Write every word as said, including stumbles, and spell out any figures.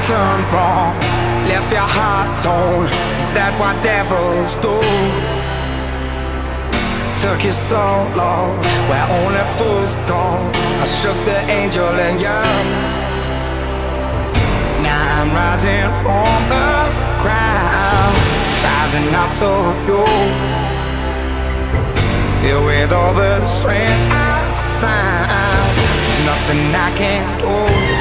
done wrong, left your heart torn. Is that what devils do? Took you so long, where only fools go. I shook the angel in you. Now I'm rising from the ground, rising up to you. Filled with all the strength I find, there's nothing I can't do.